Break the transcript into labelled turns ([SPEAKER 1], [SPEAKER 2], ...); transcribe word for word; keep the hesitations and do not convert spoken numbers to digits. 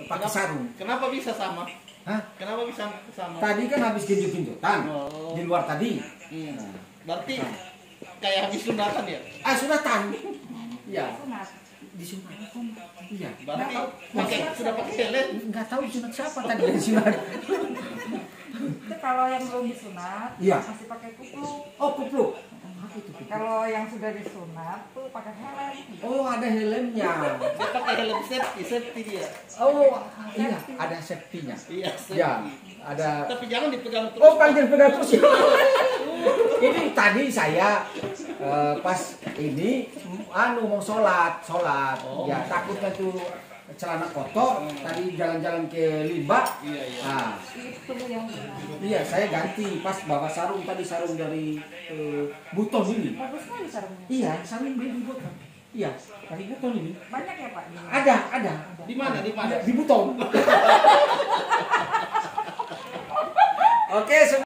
[SPEAKER 1] pakai sarung.
[SPEAKER 2] Kenapa bisa sama?
[SPEAKER 1] Hah?
[SPEAKER 2] Kenapa bisa sama?
[SPEAKER 1] Tadi kan habis ginjuk-ginjutan
[SPEAKER 2] Oh.
[SPEAKER 1] di luar tadi.
[SPEAKER 2] Hmm. Berarti kayak habis sunatan ya?
[SPEAKER 1] Ah, sunatan. Iya.
[SPEAKER 3] Sunat.
[SPEAKER 1] Disunat. Iya.
[SPEAKER 2] Berarti
[SPEAKER 1] Nggak tahu.
[SPEAKER 2] pakai sudah pakai helm?
[SPEAKER 1] Nggak tahu sunat siapa tadi yang sunat.
[SPEAKER 3] Itu kalau yang belum disunat
[SPEAKER 1] Iya.
[SPEAKER 3] masih pakai kupluk.
[SPEAKER 1] Oh, kupluk. Apa itu kupluk?
[SPEAKER 3] Kalau yang sudah disunat tuh pakai helm.
[SPEAKER 1] Oh, ada helmnya.
[SPEAKER 2] Dia pakai helm safety, safety dia.
[SPEAKER 1] Oh, iya, ada safety-nya.
[SPEAKER 2] Iya, safety.
[SPEAKER 1] Ya, ada.
[SPEAKER 2] Tapi jangan dipegang terus.
[SPEAKER 1] Oh, panggil pegang terus ya. Ini tadi saya eh, pas ini anu mau sholat, sholat.
[SPEAKER 2] Oh.
[SPEAKER 1] Ya takutnya tuh celana kotor. Tadi jalan-jalan ke limbah.
[SPEAKER 2] Iya, iya.
[SPEAKER 1] Nah,
[SPEAKER 3] Itu yang benar.
[SPEAKER 1] iya saya ganti pas bawa sarung tadi sarung dari eh, Buton ini.
[SPEAKER 3] Bagus sekali sarungnya.
[SPEAKER 1] Iya, sarung beli di Buton. Iya, dari Buton ini.
[SPEAKER 3] Banyak ya Pak? Di
[SPEAKER 1] Ada, ada.
[SPEAKER 2] Di mana? Di mana?
[SPEAKER 1] Di Buton. Oke,